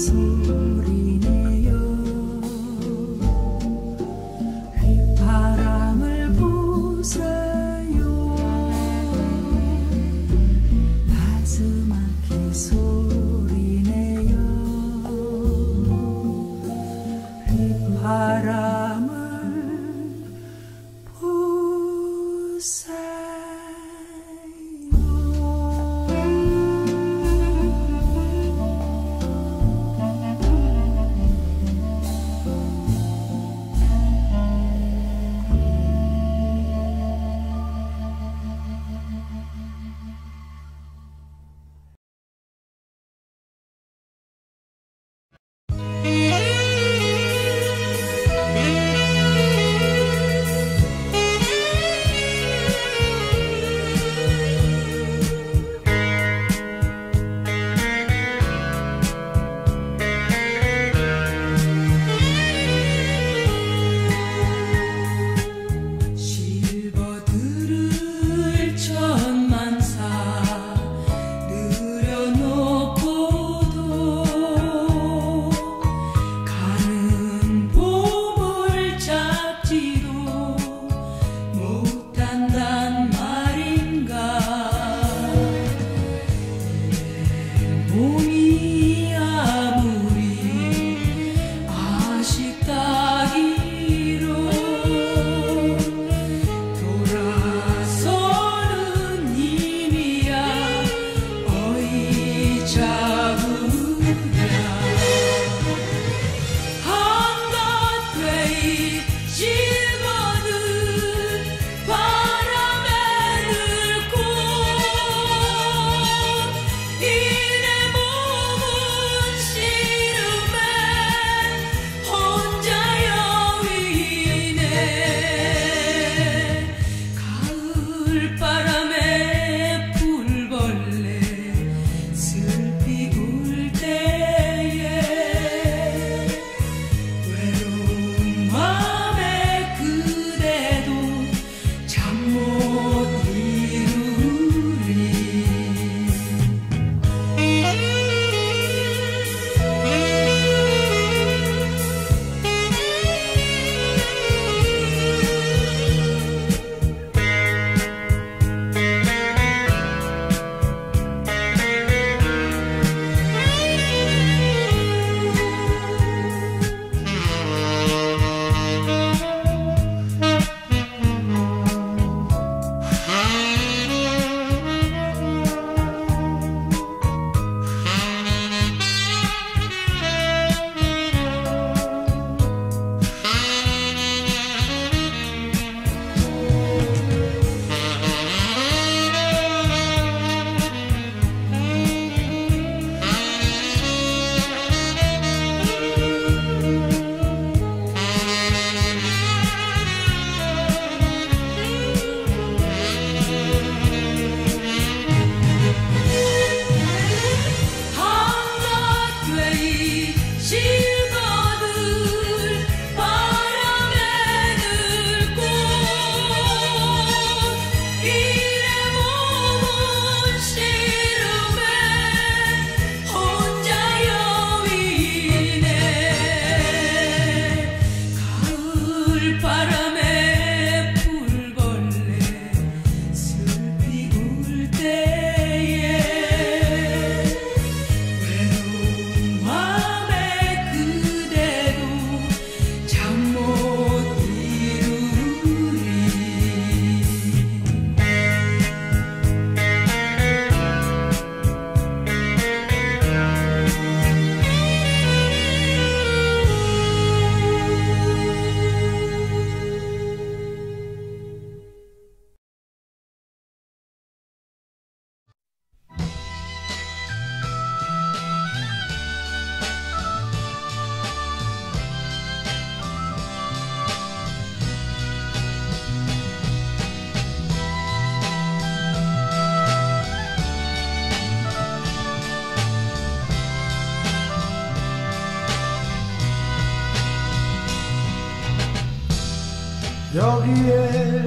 여기에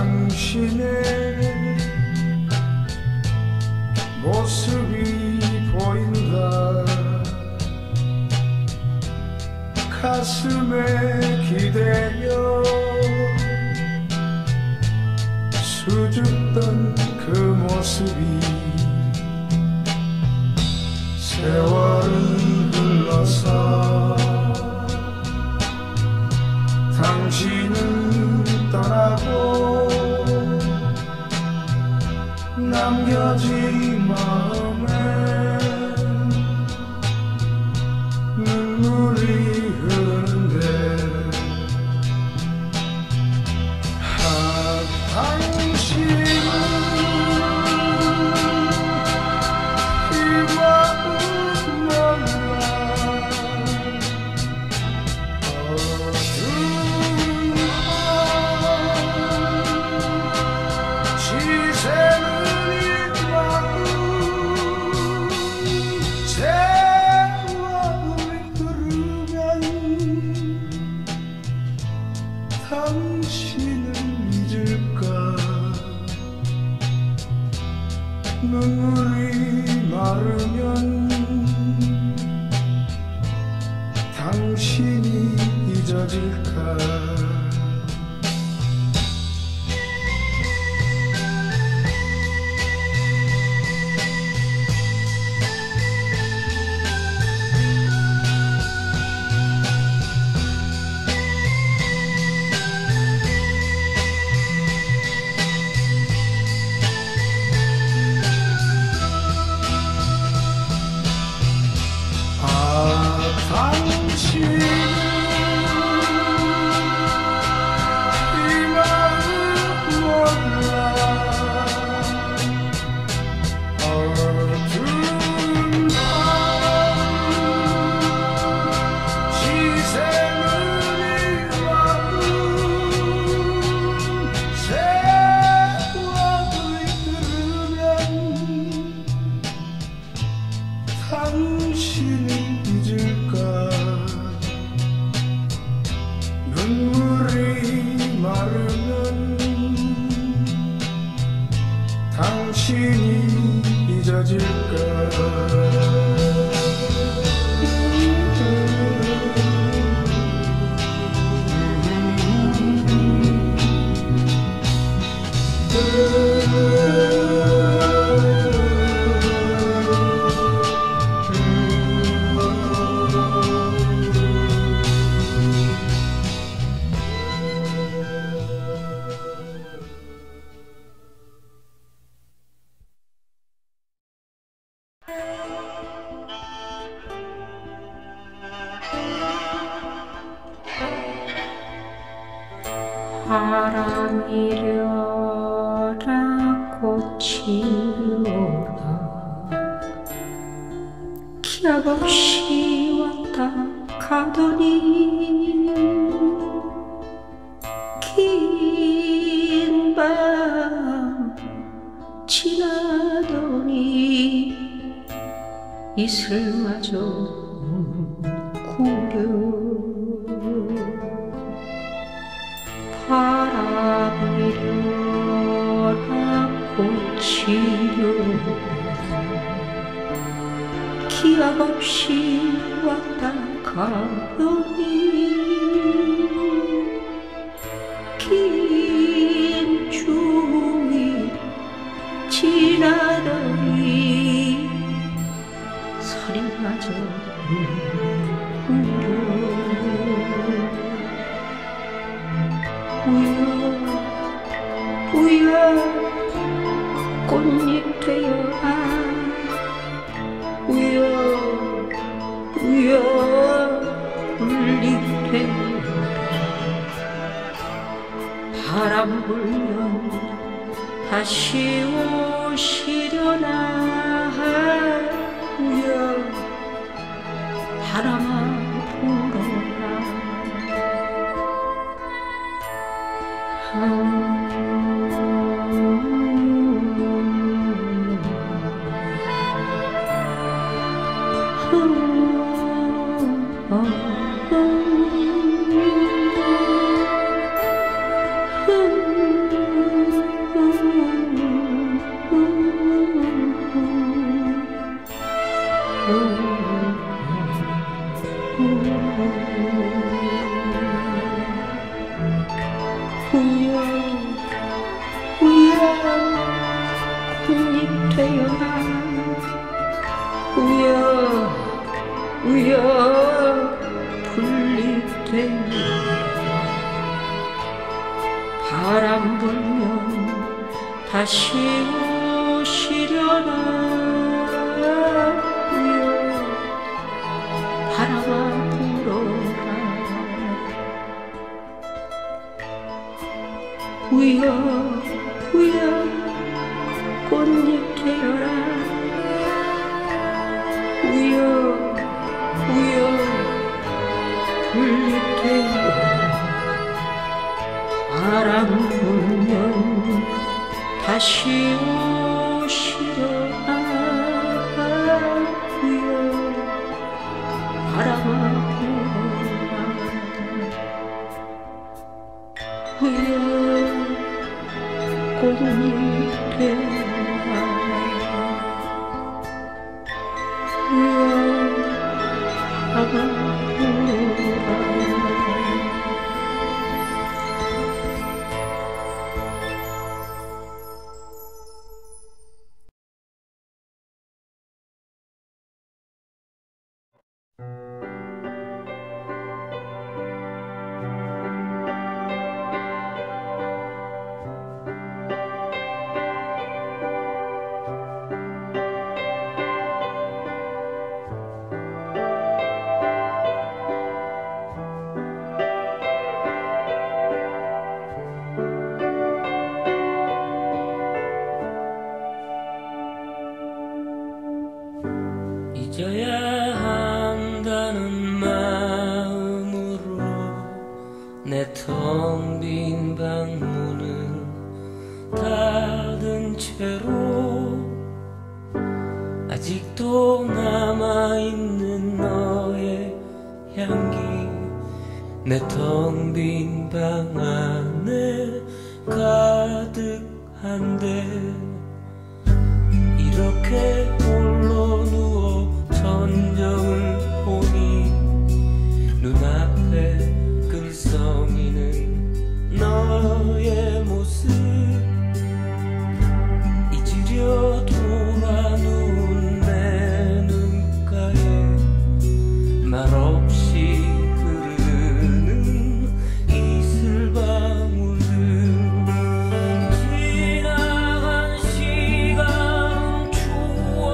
당신의 모습이 보인다. 가슴에 기대어 수줍던 그 모습이 세월은 흘러서 당신은 떠나고 남겨진 마음에 눈물이 흐르는데 당신은 이 마음 몰라 어두운 밤 지새는 이 마음 세월이 흐르면 당신을 잊을까 눈물이 마르면 당신이 잊어질까 당신은 이 마음 몰라 어두운 밤 지새는 이 마음 세월이 흐르면 당신을 잊을까 눈물이 마르면 당신이 잊어질까 바람이려라 꽃이려라 기약없이 왔다 가더니 긴 밤 지나더니 이슬마저 구려 바람이려라 꽃이려라 기약없이 왔다 가더니 긴 추위 지나더니 서리마저 우여 꽃잎 되어 우여 불잎 되어 바람 불면 다시 오시려나 우여 바람아 불어라 후여 후여 꽃잎 되어라 후여 후여 풀잎 되어 바람 불면 다시 오시려나 후여 바람아 불어라 후여 후여 꽃잎 되어라 후여 후여 풀잎 되어 바람 불면 다시 오시려나 후여 바람아 불어라 후여 꽃잎 되어라 후여 바람아 불어라 잊어야 한다는 마음으로 내 텅 빈 방문을 닫은 채로 아직도 남아있는 너의 향기 내 텅 빈 방 안에 가득한데 이렇게 홀로 누워 천정을 보니 눈앞에 글썽이는 너의 모습 잊으려 돌아 누운 내 눈가에 말없이 흐르는 이슬방울들 지나간 시간은 추억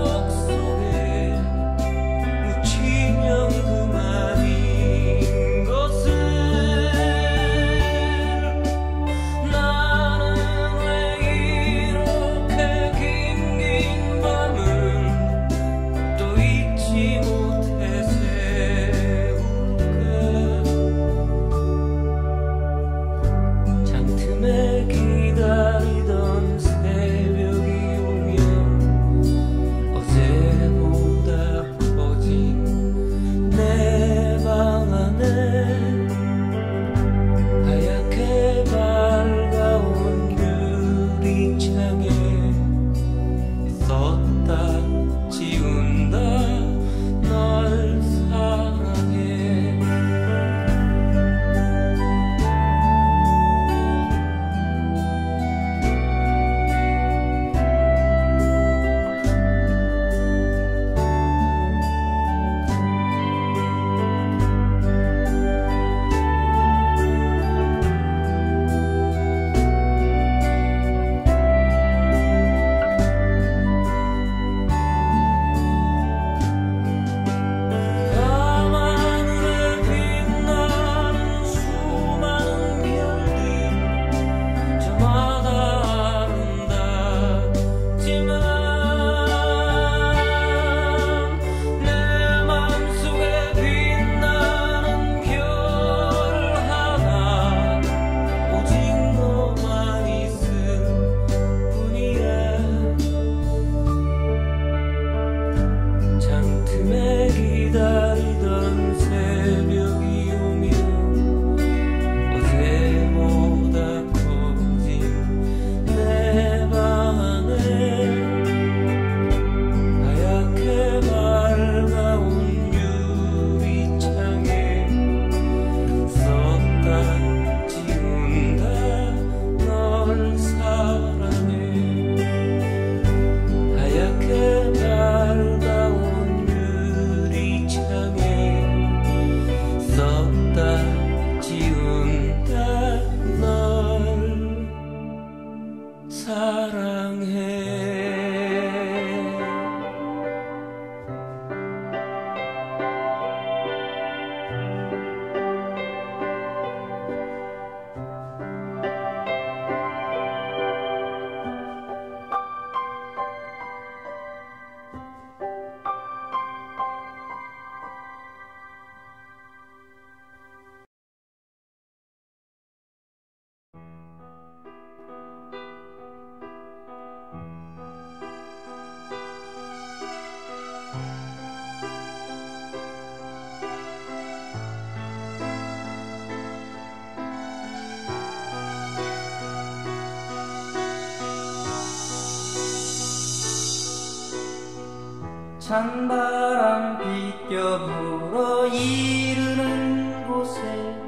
찬바람 비껴 불어 이르는 곳에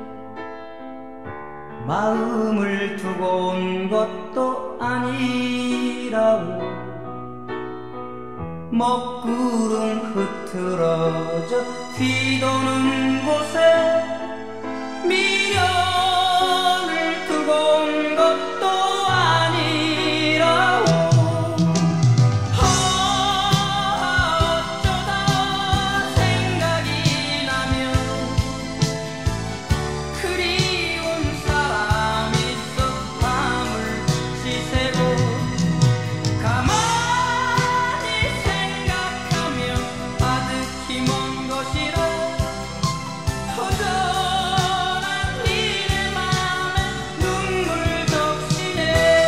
마음을 두고 온 것도 아니라오. 먹구름 흐트러져 뒤도는 곳에 미련을 두고 온 것도 아니라오. 어쩌다 생각이 나면 그리운 사람 있어 밤을 지새고 가만히 생각하면 아득히 먼 것이라 허전한 이내 맘에 눈물 적시네.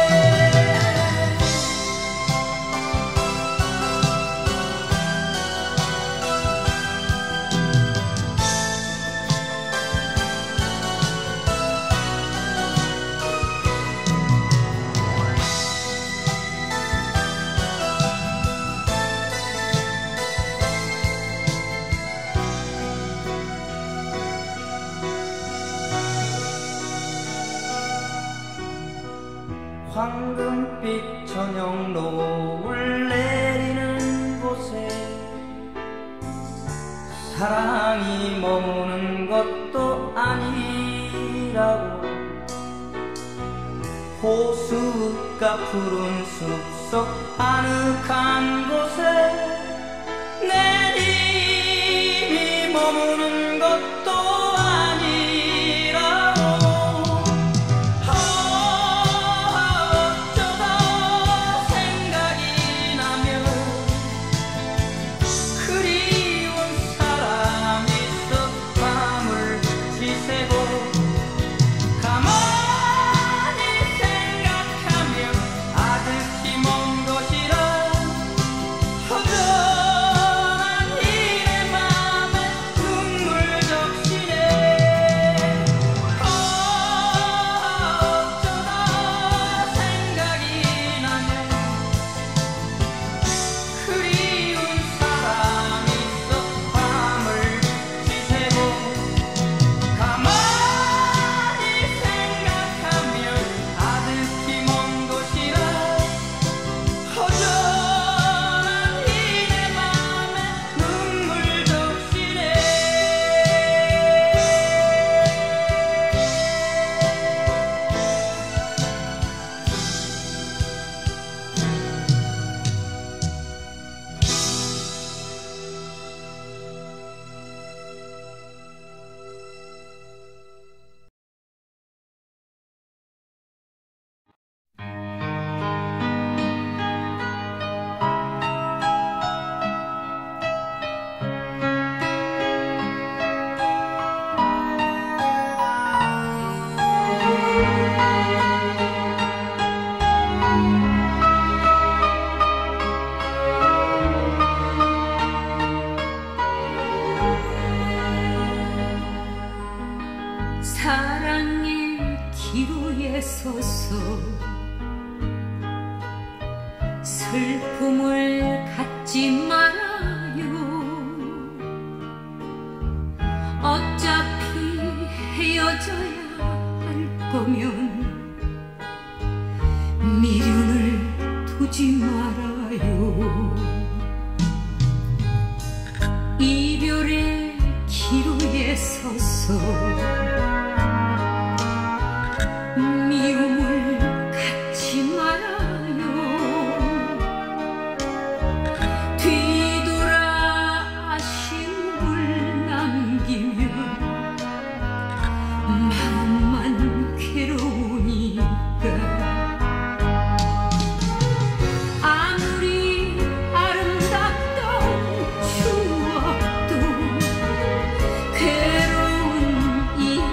황금빛 저녁 노을 내리는 곳에 사랑이 머무는 것도 아니라고. 호숫가 푸른 숲속 아늑한 곳에 내님이 머무는 것도 아니라고. 어쩌다 생각이 나면 그리운 사람 있어 밤을 지새고 가만히 생각하면 아득히 먼 것이라 허전한 이내 맘에 눈물 적시네. 어쩌다 생각이 나면 그리운 사람 있어 밤을 지새고 가만히 생각하면 아득히 먼 것이라 허전한 이내 맘에 눈물 적시네. 사랑의 기로에 서서 슬픔을 갖지 말아요. 어차피 헤어져야 할 거면 미련을 두지 말아요. 이별의 기로에 서서 미움을 갖지 말아요. 뒤돌아 아쉬움을 남기면 마음만 괴로우니까. 아무리 아름답던 추억도 괴로운 이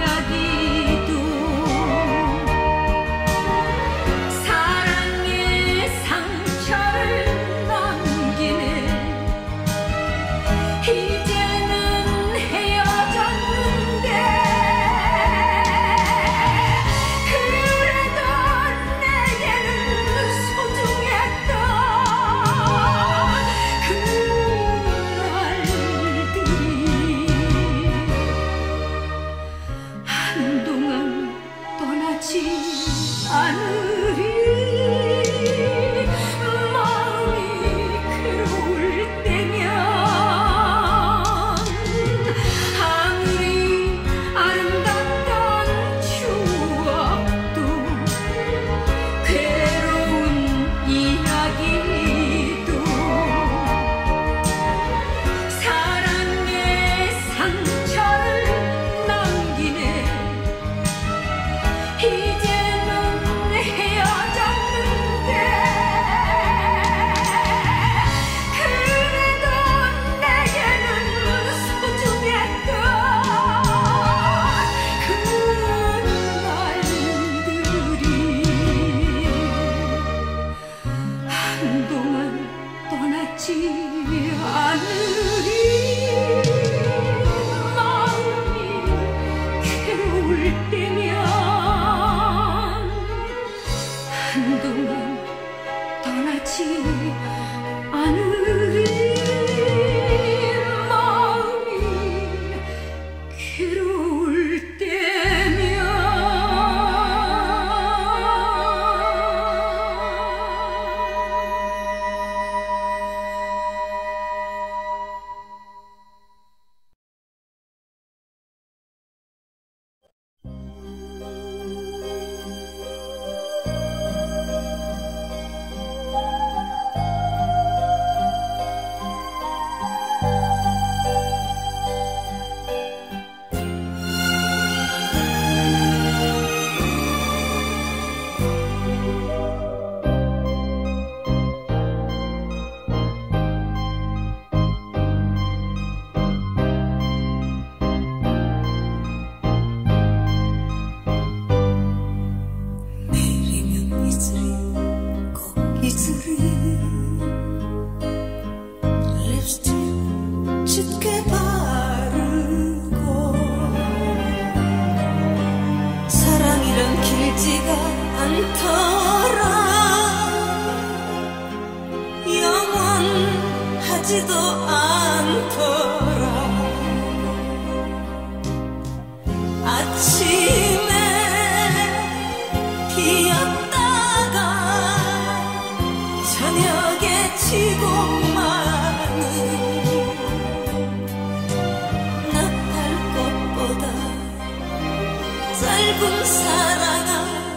짧은 사랑아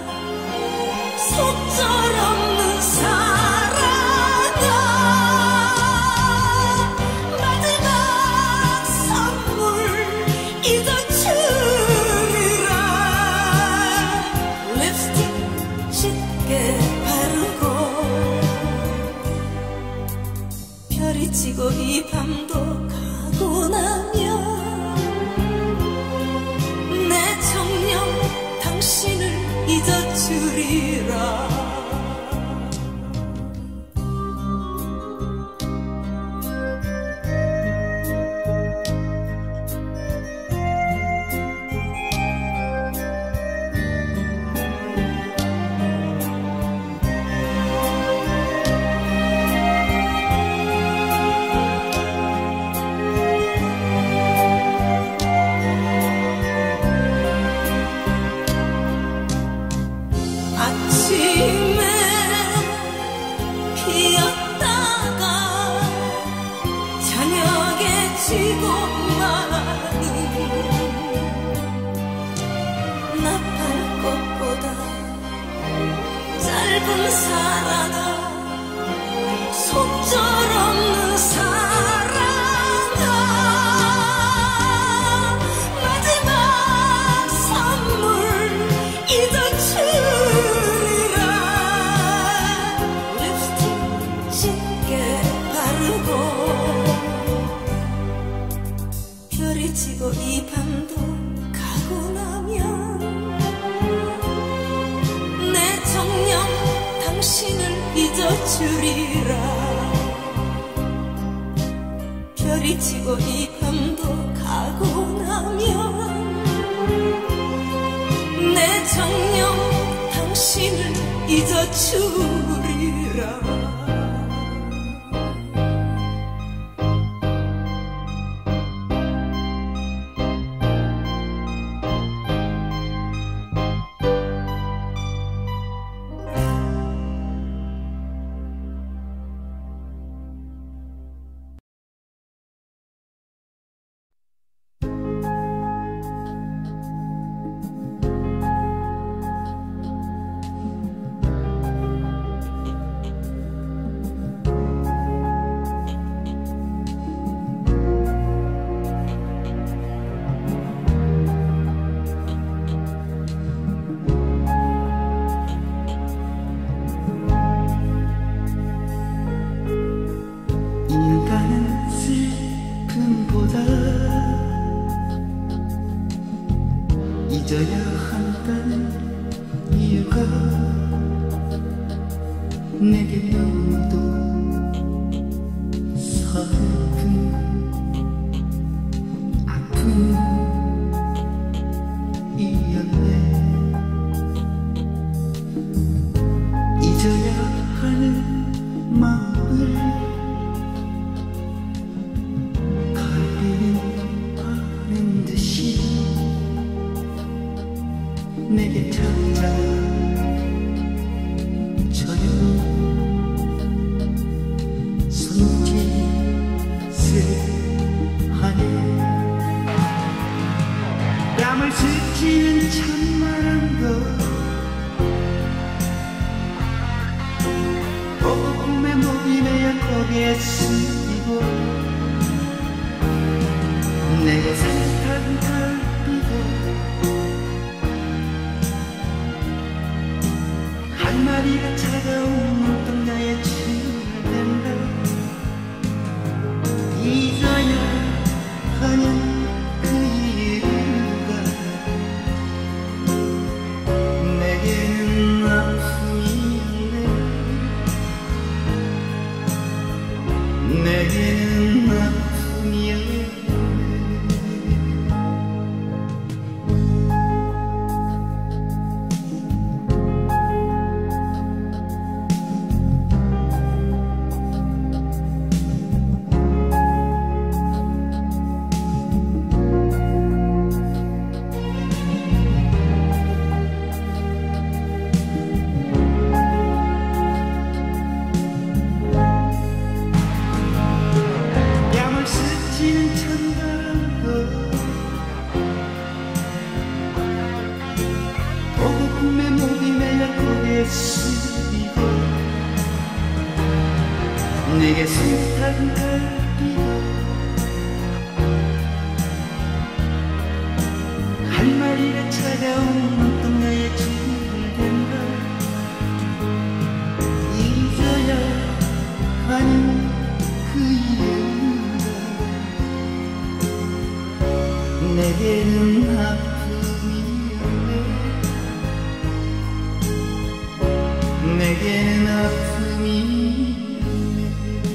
속절없는 사랑아 마지막 선물 잊어주리라 립스틱 짙게 바르고 별이 지고 이 밤도 가고 나면 내 정녕 당신을 잊어주리라 아침에 피었다가 저녁에 지고 마는 나팔꽃보다 짧은 사랑아 속절없는 사랑아 마지막 선물 잊어주리라 립스틱 짙게 바르고 별이 지고 이 밤도 가고 나면 내 정녕 당신을 잊어주리라 별이 지고 이 밤도 가고 나면 내 정녕 당신을 잊어주리라 인간은 슬픔보다 잊어야 한다는 이유가 내게 너무도 서글픈 아픔이었네 잊어야 하는 마음을 바른 듯이 내게 찾아져요 손짓을 하네 뺨을 스치는 찬바람 것 오금에 목이 메여 거기에 숨기고 내게 살탄 달빛도 한 마리가 찾아온 눈동자에 치유된다 잊어야 하는 그 이유가 내게는 아픔이네 내게는 아픔이야 쓰리고 내게 숱한 달빛 한 마리가 차가운 눈동자에 жил된다 잊어야 하는 그 이유가 내게는 아픔이었네 내게는 아픔이었네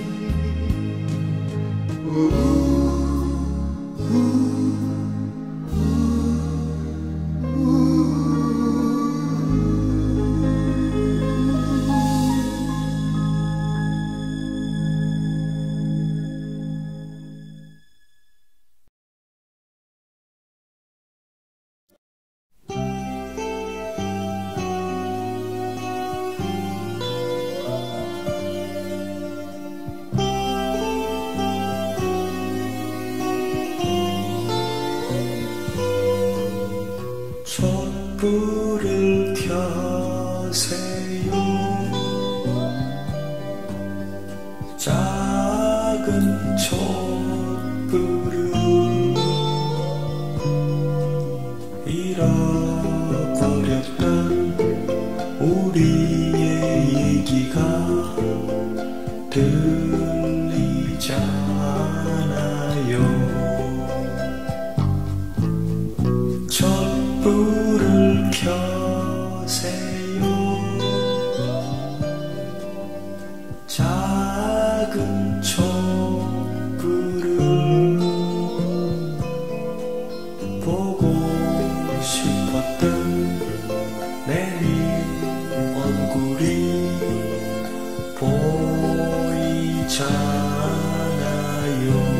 촛불을 켜세요 작은 촛불을 잃어버렸던 우리의 얘기가 들리잖아요 촛불을 켜세요 작은 촛불을 보고 싶었던 내 얼굴이 보이잖아요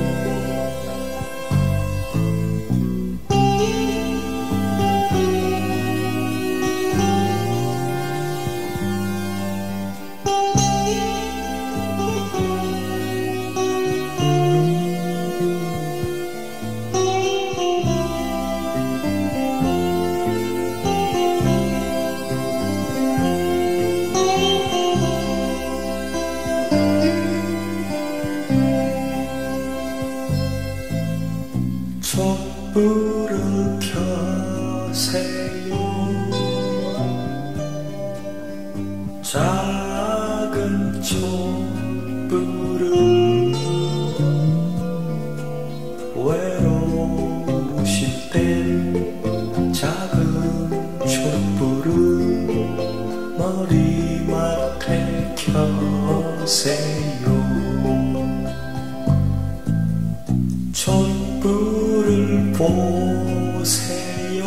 촛불을 켜세요 작은 촛불을 외로우실 땐 작은 촛불을 머리맡에 켜세요 촛불을 보세요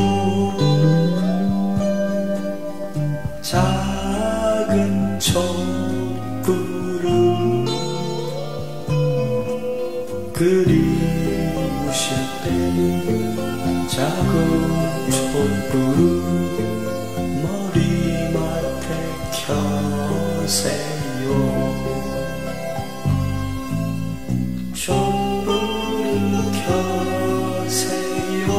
작은 촛불을 그리우실 땐 작은 촛불을 머리맡에 켜세요 촛불을 켜세요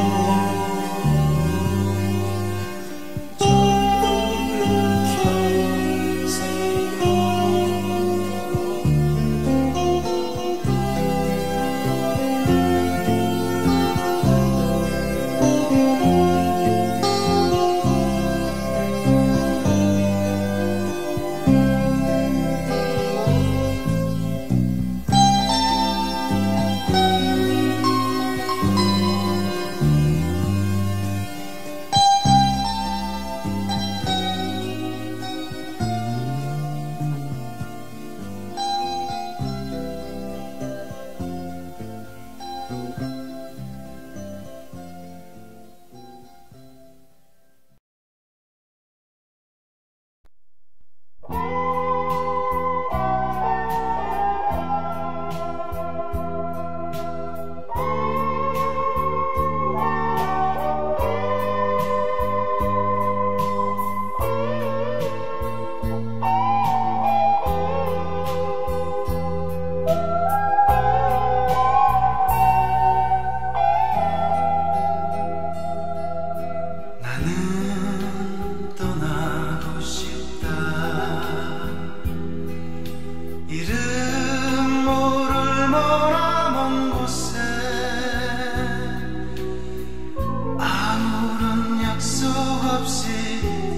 나는 떠나고 싶다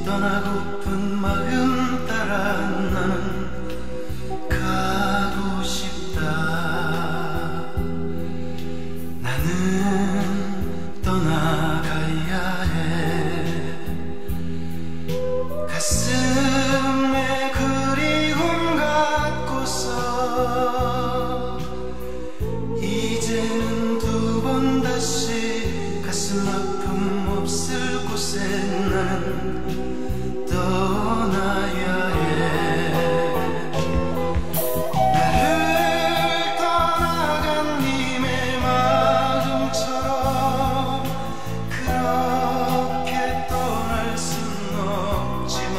떠나고픈 마음 따라 나는 가고 싶다. 나는 떠나가야 해. 가슴에 그리움 갖고서 이제는 두 번 다시 가슴 아픔 없을 곳에 나는 떠나야 해. 나를 떠나간 님의 마음처럼 그렇게 떠날 순 없지만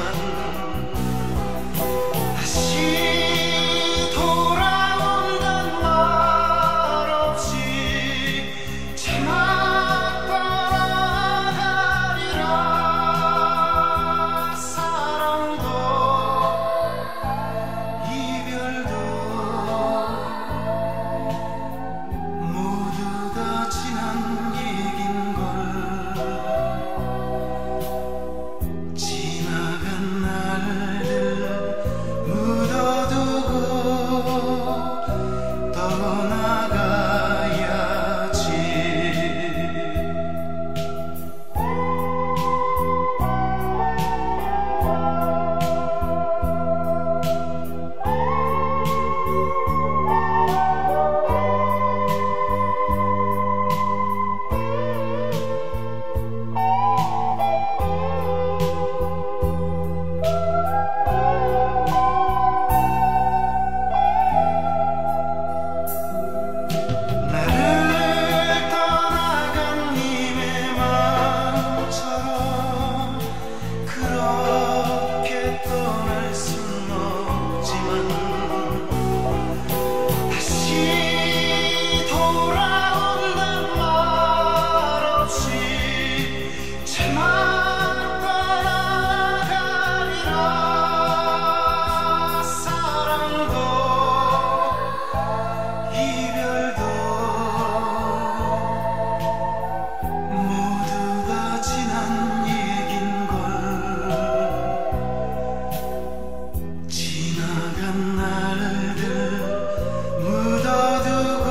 다시 돌아온단 말 없이 제만 떠나가리라. 사랑도 이별도 모두 다 지난 얘긴 걸. 지나간 날들 묻어두고 떠나가야지. 나를 떠나간 님의 마음처럼 그렇게 떠날 순 없지만 다시 돌아온단 말 없이 제만 떠나가리라. 사랑도 이별도 모두 다 지난 얘긴 걸. 지나간 날들 묻어두고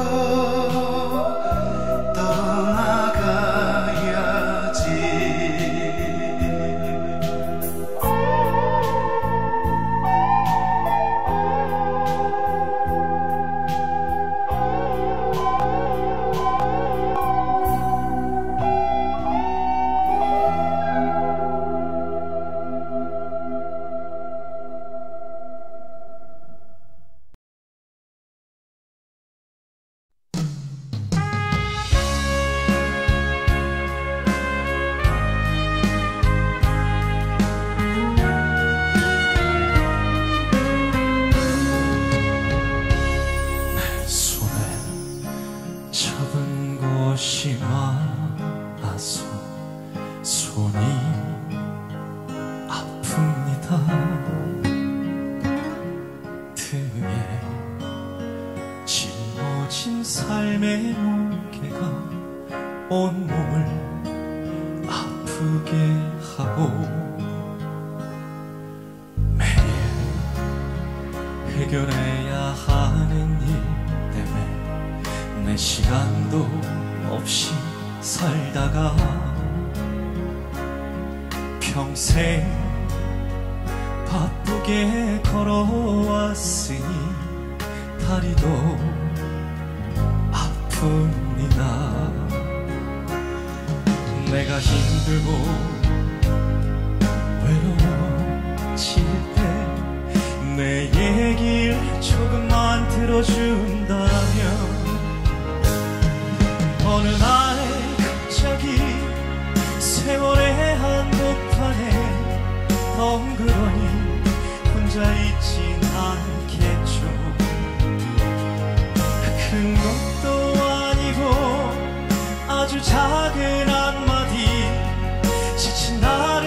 떠나가야지. 손에 잡은 것이 많아서 손이 아픕니다. 등에 짊어진 삶의 무게가 온몸을 아프게 하고 매일 해결해야 하는 일 때문에 내 시간도 없이 살다가 평생 바쁘게 걸어왔으니 다리도 아픕니다. 내가 힘들고 외로워질 때 내 얘기를 조금만 들어준다면 어느 날 갑자기 세월의 한복판에 덩그러니 혼자 있진 않겠죠. 큰 것도 아니고 아주 작은 한마디 지친 나를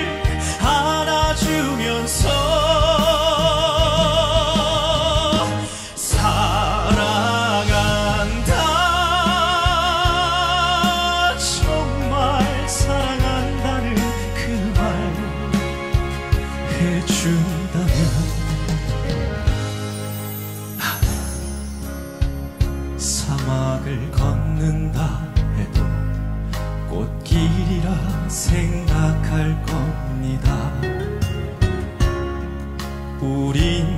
안아주면서 사랑한다, 정말 사랑한다는 그 말 일이라 생각할 겁니다. 우린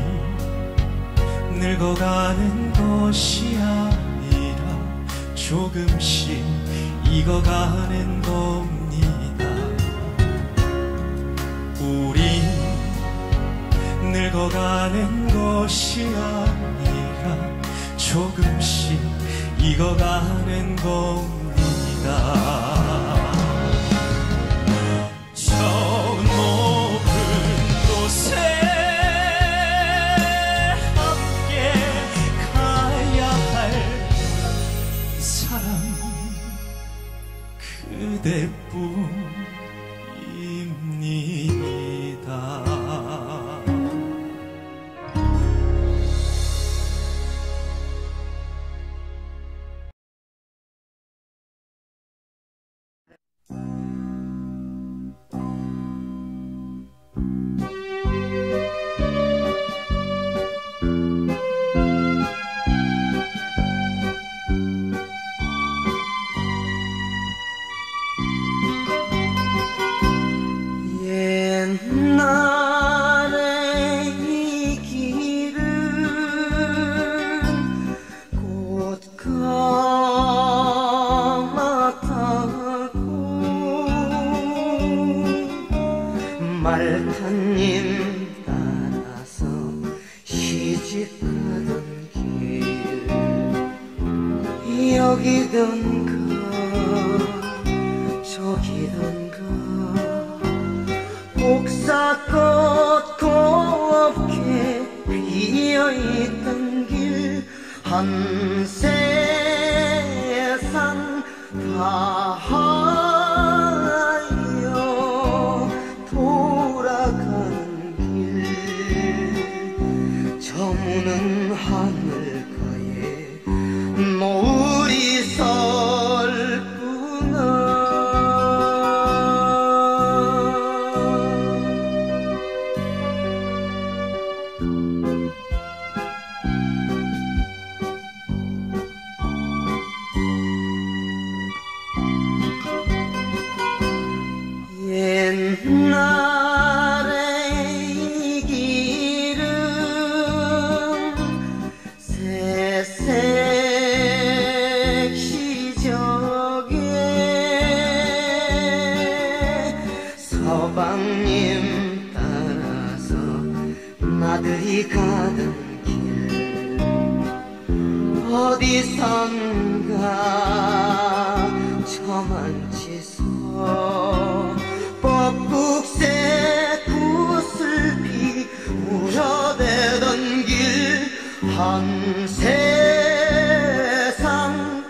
늙어가는 것이 아니라 조금씩 익어가는 겁니다. 우린 늙어가는 것이 아니라 조금씩 익어가는 겁니다. 저 높은 곳에 함께 가야 할 사람 그대뿐입니다. 말타님 따라서 시집가던 길 여기던가 저기던가 복사꽃 곱게 피어있던 길 한 세상 다하여 돌아가는 길 저무는 하늘가에 노을이 설구나. 옛날에 이 길은 새색 시적에 서방님 따라서 나들이 가던 길 어디선가 저만치서 뻑국새 구슬피 울어대던 길 한 세상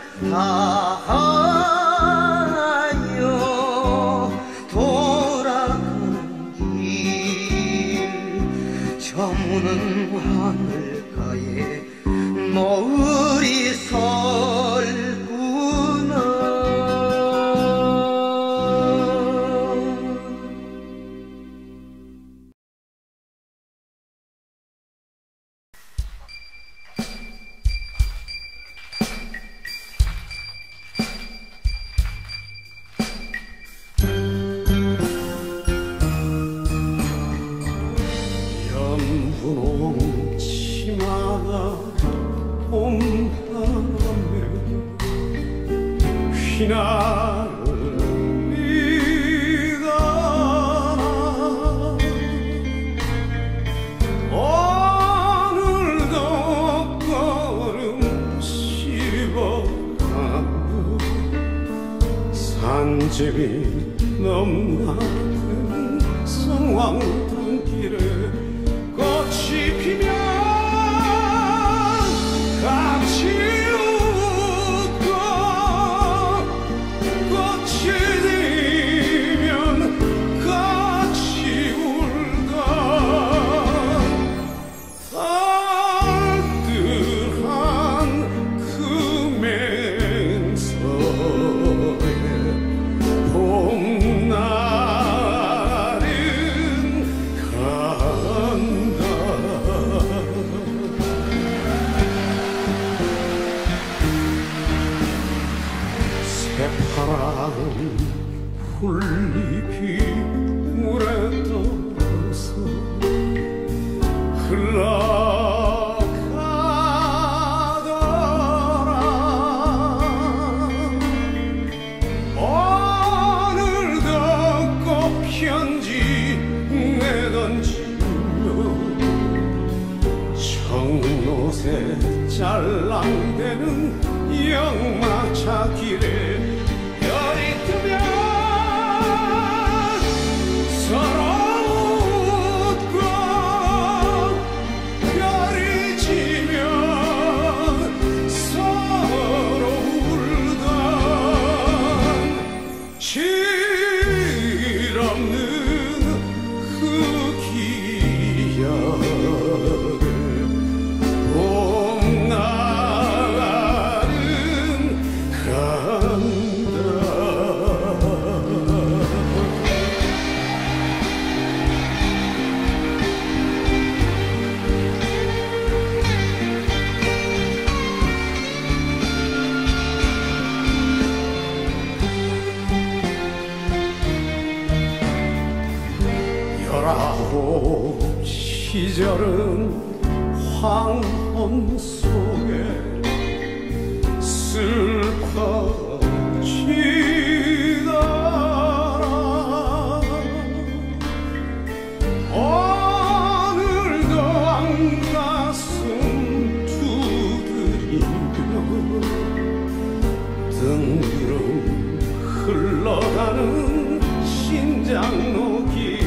다하여 돌아가는 길 저무는 하늘가에 노을이 설구나. 연분홍 치마가 봄바람에 휘날리다 오늘도 걸음 씹어가며 산집이 넘나든 성황단길에 꽃이 피면 같이 웃고 꽃이 지면 같이 울다 알뜰한 그 맹서에 봄날은 풀잎이 물에 떠서 흘러가더라. 오늘도 꽃편지 내던지며 청로새 짤랑대는 역마차 길에 별이 뜨면 서로 웃고 별이 지면 서로 울던 실없는 그 기억을 봄날은 간다. 열아홉 시절은 황혼 속에 슬퍼지더라. 오늘도 안가슴 두드리며 등으로 흘러가는 신장로 길